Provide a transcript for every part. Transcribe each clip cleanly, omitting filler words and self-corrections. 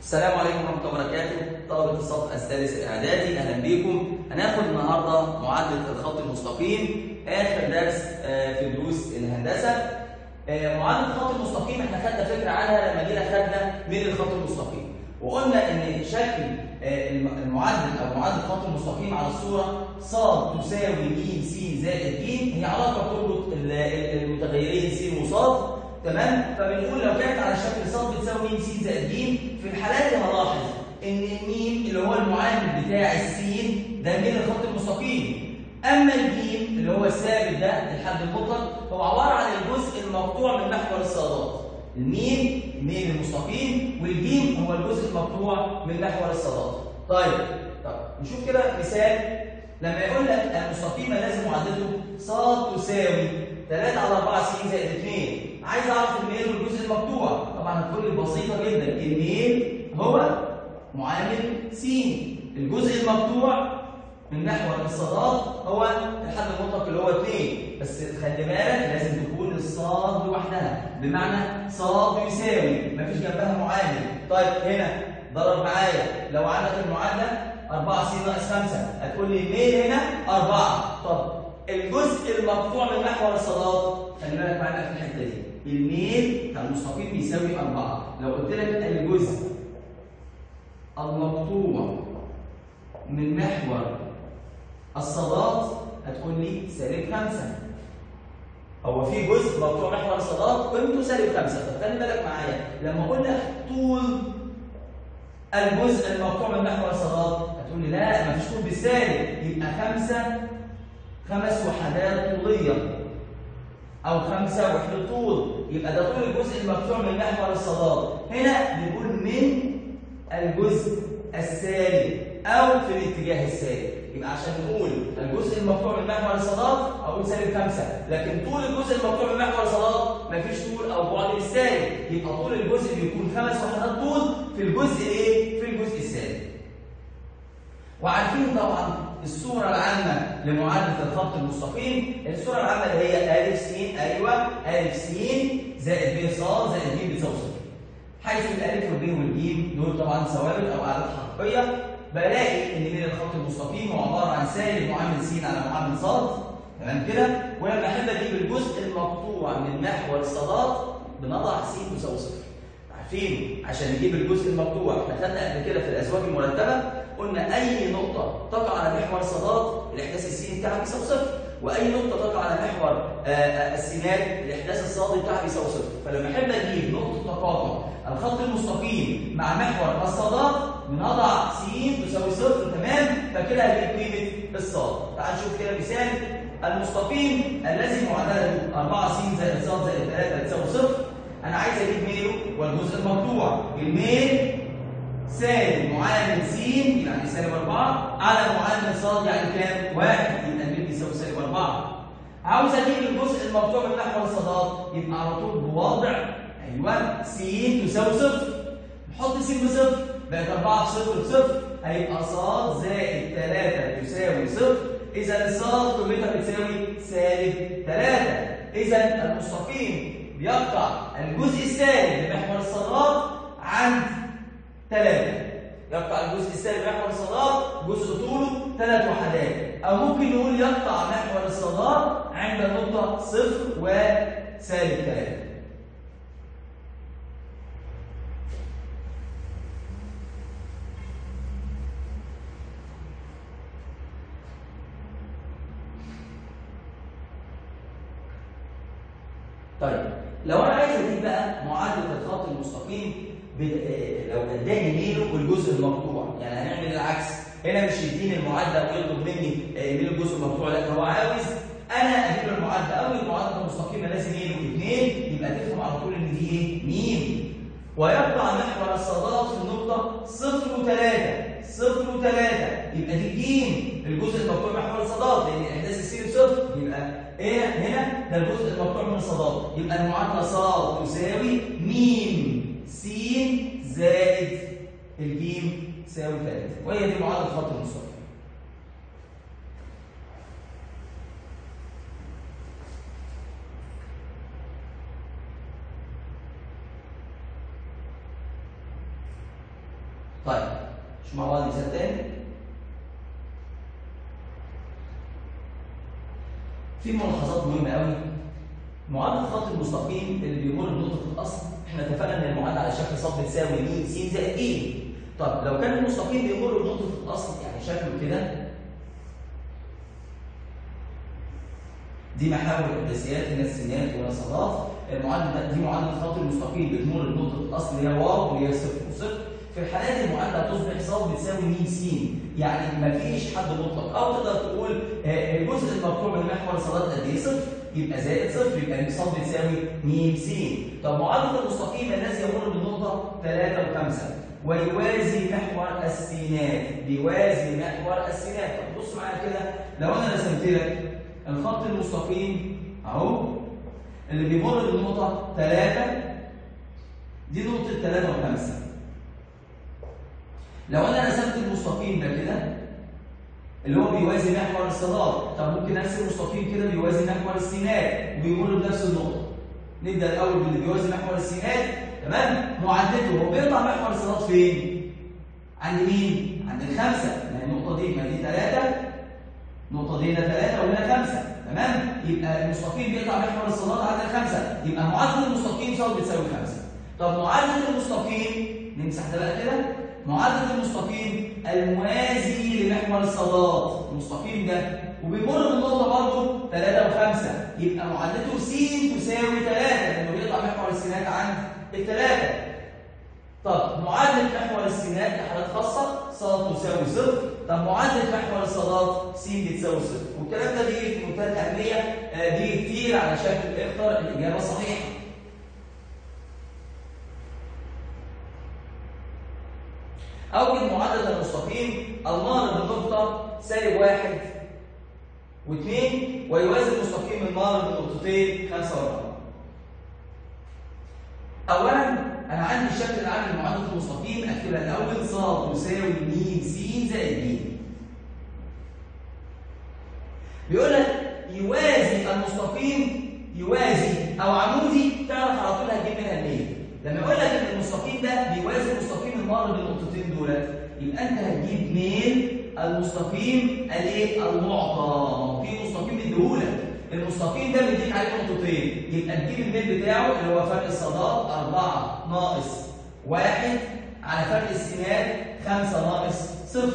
السلام عليكم ورحمة الله وبركاته. طلبة الصف السادس الإعدادي أهلا بيكم. هناخد النهارده معادلة الخط المستقيم، آخر درس في دروس الهندسة. معادلة الخط المستقيم احنا خدنا فكرة عنها لما جينا خدنا من الخط المستقيم، وقلنا إن شكل المعادل أو معادلة الخط المستقيم على الصورة ص تساوي م س زائد ج، هي علاقة بتربط المتغيرين س وص. تمام؟ فبنقول لو كانت على شكل ص بتساوي م س زائد ج، في الحالات دي هلاحظ ان الميم اللي هو المعامل بتاع السين ده من الخط المستقيم، اما الجيم اللي هو الثابت ده الحد المطلق هو عباره عن الجزء المقطوع من محور الصادات. الميم المستقيم، والجيم هو الجزء المقطوع من محور الصادات. طيب نشوف كده مثال. لما يقول لك المستقيمه لازم معادلته ص تساوي 3 على 4 س زائد 2، عايز اعرف الميل والجزء المقطوع. طبعا هتقول لي بسيطه جدا، الميل هو معامل س، الجزء المقطوع من محور الصادات هو الحد المطلق اللي هو 2، بس خلي بالك لازم تكون الصاد لوحدها، بمعنى صاد يساوي مفيش جنبها معامل. طيب هنا ضرب معايا، لو عندك المعادله 4 س ناقص 5 هتقول لي الميل هنا 4. طب الجزء المقطوع من محور الصادات خلي بالك معانا في الحته دي، الميل بتاع المستقيم بيساوي 4. لو قلت لك الجزء المقطوع من محور الصادات هتقول لي -5. هو في جزء مقطوع محور الصادات قيمته -5. طب خلي بالك معايا، لما اقول لك طول الجزء المقطوع من محور الصادات هتقول لي لا مفيش طول بالسالب، يبقى 5 وحدات طوليه او 5 وحدة طول، يبقى ده طول الجزء المقطوع من محور الصادات. هنا بنقول من الجزء السالب او في الاتجاه السالب، يبقى عشان نقول الجزء المقطوع من محور الصادات اقول -5، لكن طول الجزء المقطوع من محور الصادات مفيش طول او بعد بالسالب، يبقى طول الجزء بيكون 5 وحدات طول في الجزء ايه؟ في الجزء السالب. وعارفين طبعا الصورة العامة لمعادلة الخط المستقيم، الصورة العامة اللي هي أ س، أيوه أ س زائد ب ص زائد ج بتساوي صفر، حيث الألف والب والجيم دول طبعا ثوابت أو أعداد حقيقية. بلاقي إن من الخط المستقيم هو عبارة عن سالب معامل س على معامل ص، تمام كده؟ ولما أحب أجيب الجزء المقطوع من محور الصادات بنضع س تساوي صفر. عارفين عشان نجيب الجزء المقطوع احنا خدنا قبل كده في الأزواج المرتبة قلنا أي نقطة تقع على محور الصادات الإحداث السيني بتاعها بيساوي صفر، وأي نقطة تقع على محور السينات الإحداث الصادي بتاعها بيساوي صفر. فلما أحب أجيب نقطة تقاطع الخط المستقيم مع محور الصادات بنضع س تساوي صفر، تمام؟ فكده هجيب قيمة الصاد. تعال نشوف كده مثال. المستقيم الذي معادلته 4 س زائد ص زائد 3 بتساوي صفر، أنا عايز أجيب ميله والجزء المقطوع. الميل سالب معامل س يعني -4 على معامل ص يعني كام؟ 1، يبقى الميل بيساوي -4. عاوز اجيب الجزء المقطوع من محور الصادات، يبقى على طول بوضع ايوه س تساوي صفر، نحط س بصفر بقت 4 في صفر بصفر، هيبقى ص زائد 3 تساوي صفر، اذا الصاد قيمتها بتساوي -3. اذا المستقيم بيقطع الجزء السالب لمحور الصادات عند 3، يقطع الجزء السالب محور الصادات جزء طوله 3 وحدات، او ممكن نقول يقطع محور الصادات عند النقطة 0 وسالب 3. طيب لو انا عايز اجيب بقى معادلة الخط المستقيم لو اداني ميله والجزء المقطوع، يعني هنعمل العكس، هنا مش يديني المعادله ويطلب مني ميل الجزء المقطوع، لا هو عاوز انا اجيب له المعادله. اول المعادله المستقيمه لازم ميله 2، يبقى تفهم على طول ان دي ايه؟ ميم. ويقطع محور الصادات في النقطه 0 و3 يبقى دي ج، الجزء المقطوع من محور الصادات، لان احداث السين بصفر، يبقى ايه هنا؟ ده الجزء المقطوع من الصادات، يبقى المعادله ص تساوي م س زائد الجيم تساوي 3، وهي دي معادله الخط المستقيم. طيب شوف مع بعض مثال تاني. في ملاحظات مهمه قوي. معادله الخط المستقيم اللي بيمر بنقطه الاصل، احنا اتفقنا ان المعادله على شكل ص بتساوي م س زائد ج. طب لو كان المستقيم بيمر بنقطه الاصل يعني شكله كده، دي محاور احداثيات نسيات ونصبات. المعادله دي معادله الخط المستقيم بتمر بنقطه الاصل اللي هي واو واللي هي صفر وصفر. في الحالات دي المعادله هتصبح ص بتساوي م س، يعني مفيش حد مطلق، او تقدر تقول الجزء المقطوع من محور ص قد ايه؟ صفر، يبقى زائد صفر، يبقى ص بتساوي م س. طب معادله المستقيم الذي يمر بالنقطه 3 و5 ويوازي محور السينات، بيوازي محور السينات. طب بص معايا كده، لو انا رسمت لك الخط المستقيم اهو اللي بيمر بالنقطه 3، دي نقطه 3 و5. لو انا رسمت المستقيم ده كده اللي هو بيوازي محور الصادات، طب ممكن ارسم مستقيم كده بيوازي محور السينات وبيمر بنفس النقطه. نبدا الاول باللي بيوازي محور السينات، تمام؟ معادلته هو بيقطع محور الصادات فين؟ عند مين؟ عند الخمسه، ما هي النقطه دي، ما دي 3، النقطه دي هنا 3 وهنا 5، تمام؟ يبقى المستقيم بيقطع محور الصادات عند الخمسه، يبقى معادله المستقيم ص بتساوي 5. طب معادله المستقيم نمسح ده بقى كده، معادله المستقيم الموازي لمحور الصادات، المستقيم ده وبيمر بالنقطه برضه 3 و5، يبقى معادلته س تساوي 3 لانه بيقطع محور السينات عند الثلاثه. طب معادله محور السينات لحالات خاصه ص تساوي صفر، طب معادله محور الصادات س بتساوي صفر، والكلام ده بيجي في منتهى الاهميه، بيجي كتير على شكل اختر الاجابه الصحيحه. أوجد معادلة المستقيم المار بالنقطة -1 و2 ويوازي المستقيم المار بالنقطتين 5 و4. أولاً أنا عندي الشكل العام لمعادلة المستقيم، أكتبها الأول ص تساوي م س زائد ج. بيقول لك يوازي المستقيم، يوازي أو عمودي، تعرف على طول هتجيب منها منين؟ لما يقول لك ان المستقيم ده بيوازي المستقيم المار بالنقطتين دولت، يبقى انت هتجيب مين؟ المستقيم الايه؟ المعطى. في مستقيم مديهولك، المستقيم ده مديك عليه نقطتين، يبقى تجيب الميل بتاعه اللي هو فرق الصادات 4 ناقص 1 على فرق السينات 5 ناقص 0،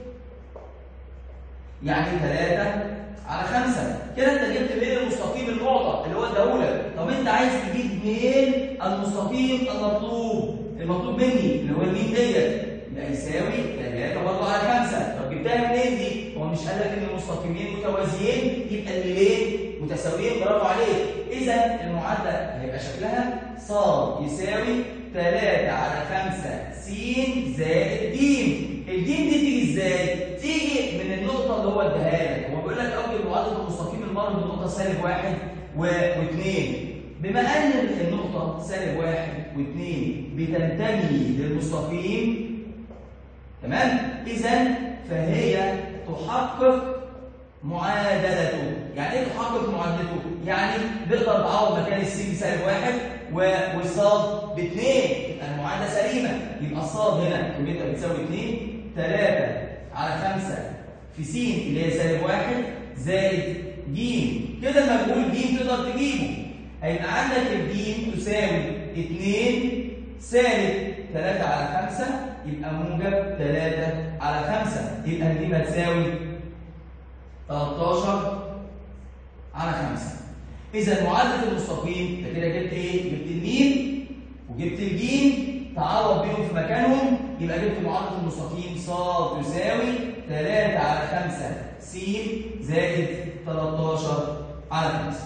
يعني 3 على 5. كده انت جبت مين المستقيم المعطى اللي هو اداهولك. طب انت عايز تجيب مين المستقيم المطلوب مني اللي هو المين ديت، يبقى يساوي 3 برضه على 5. طب جبتها منين دي؟ هو مش قال لك ان المستقيمين متوازيين، يبقى الميلين متساويين، برافو عليك. اذا المعادله هيبقى شكلها ص يساوي 3 على 5 س زائد ج. الجيم دي تيجي ازاي؟ تيجي من النقطه اللي هو اداها لك. هو بيقول لك اوجد معادله المستقيم المار بالنقطه -1 و2. بما ان النقطه -1 و2 بتنتمي للمستقيم، تمام؟ اذا فهي تحقق معادلته. يعني ايه تحقق معادلته؟ يعني بقدر بعوض مكان الس ب-1 والصاد ب2، يبقى المعادله سليمه. يبقى الصاد هنا قيمتها بتساوي 2، 3 على 5 في س اللي هي -1 زائد ج. كده لما بقول ج تقدر تجيبه، هيبقى عندك الج تساوي 2 سالب 3 على 5، يبقى موجب 3 على 5، يبقى دي هتساوي 13 على 5. إذا معادلة المستقيم أنت كده جبت إيه؟ جبت الميم وجبت الجيم، تعوض بينهم في مكانهم، يبقى جبت معادلة المستقيم ص تساوي 3 على 5 س زائد 13 على 5.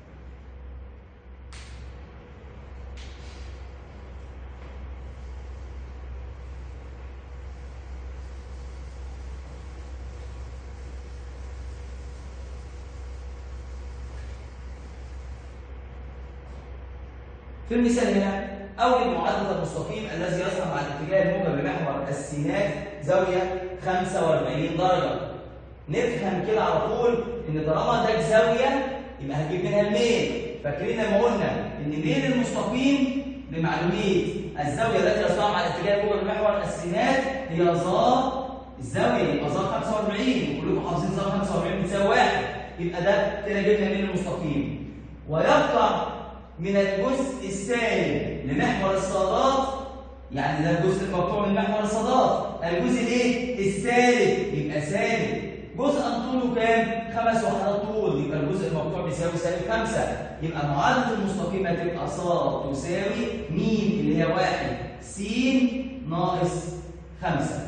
في المثال هنا أوجد معادلة المستقيم الذي يصل مع الاتجاه الموجب لمحور السينات زاوية 45 درجة. نفهم كده على طول إن طالما ده زاوية يبقى هنجيب منها الميل. فاكرين لما قلنا إن ميل المستقيم بمعلومية الزاوية التي يصل مع الاتجاه الموجب لمحور السينات هي ظا الزاويه، يبقى ظا 45 وكلكم حافظين ظا 45 بتساوي 1. يبقى ده كده جبنا من المستقيم. ويقطع من الجزء السالب لمحور الصادات، يعني ده الجزء المقطوع من محور الصادات، الجزء الايه؟ السالب، يبقى سالب. جزءا طوله كام؟ 5 وحدات طول، يبقى الجزء المقطوع بيساوي -5. يبقى معادلة المستقيم هتبقى ص تساوي م اللي هي 1 س ناقص 5.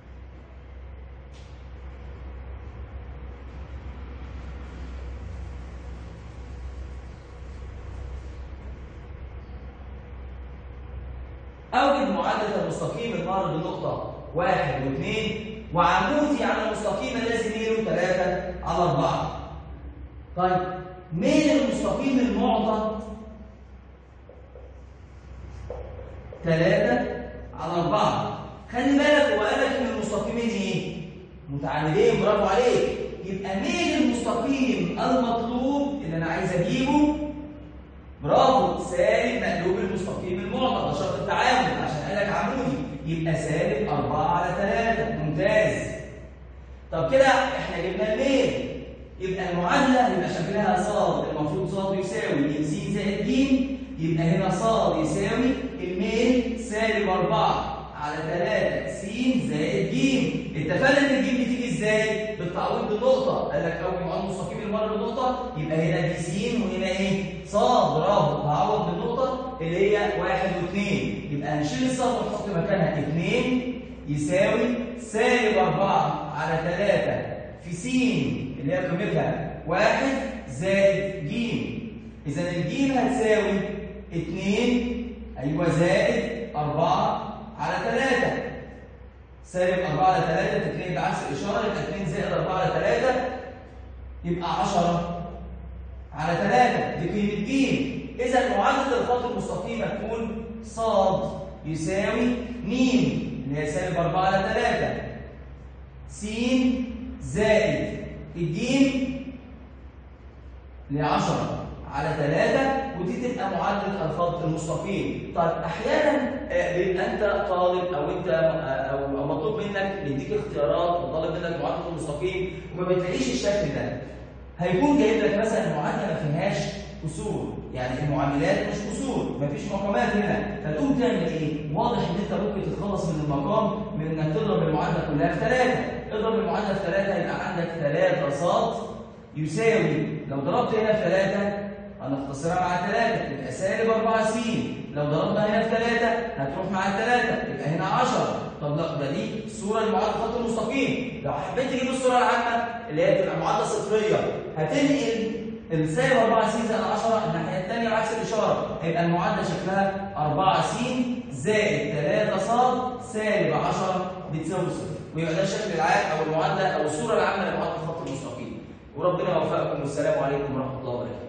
أوجد معادلة المستقيم المار بنقطة 1 و2 وعمودي على المستقيم الذي ميله 3/4. طيب ميل المستقيم المعطى 3/4. خلي بالك هو قال لك ان المستقيمين ايه؟ متعامدين، برافو عليك. يبقى ميل المستقيم المطلوب اللي انا عايز اجيبه، برافو، سالب مقلوب المستقيم المعطى، ده شرط التعامل عشان قال لك عمودي، يبقى -4/3. ممتاز. طب كده احنا جبنا الميل، يبقى المعادله يبقى شكلها ص، المفروض ص يساوي م س زائد ج، يبقى هنا ص يساوي الميل -4/3 س زائد ج. اتفقنا ان الج بتيجي ازاي؟ بالتعويض بالنقطه، قال لك اول معادله مستقيم المر بنقطه، يبقى هنا دي س وهنا ايه؟ ص، برافو، تعوض بالنقطه اللي هي 1 و2، يبقى هنشيل الص ونحط مكانها 2 يساوي -4/3 في س اللي هي قيمتها 1 زائد ج. إذا الج هتساوي 2 أيوه زائد 4/3. -4/3 تتنقل بعكس الإشارة، يبقى 2 زائد 4/3 يبقى 10/3، دي قيمة ج. إذا معادلة الخط المستقيم هتكون ص يساوي م اللي هي -4/3 س زائد الجيم ل 10/3، ودي تبقى معادله الخط المستقيم. طيب احيانا بيبقى انت طالب او انت او مطلوب منك بيديك اختيارات وطالب منك معادله المستقيم وما بتلاقيش الشكل ده، هيكون جايب لك مثلا معادله ما فيهاش كسور، يعني المعاملات مش كسور، مفيش مقامات هنا، فتقوم تعمل ايه؟ واضح ان انت ممكن تتخلص من المقام من انك تضرب المعادله كلها في 3. اضرب المعادله في 3 يبقى عندك 3 ص يساوي، لو ضربت هنا في 3 هنختصرها مع 3 يبقى -4 س، لو ضربنا هنا في 3 هتروح مع 3 يبقى هنا 10. طب لا، ده دي صوره لمعادله الخط المستقيم. لو حبيت تجيب الصوره العامه اللي هي بتبقى معادله صفريه، هتنقل -4 س زائد 10 الناحيه الثانيه بعكس الاشاره، هيبقى المعادله شكلها 4 س زائد 3 ص -10 بتساوي 0، ويبقى ده الشكل العام او المعادله او الصوره العامه لمعادله الخط المستقيم. وربنا يوفقكم، والسلام عليكم ورحمه الله وبركاته.